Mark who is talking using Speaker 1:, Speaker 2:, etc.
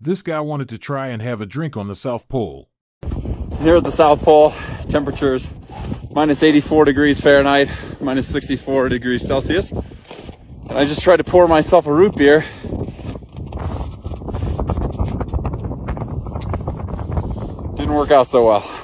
Speaker 1: This guy wanted to try and have a drink on the South Pole.
Speaker 2: Here at the South Pole, temperatures minus 84 degrees Fahrenheit, minus 64 degrees Celsius. And I just tried to pour myself a root beer. Didn't work out so well.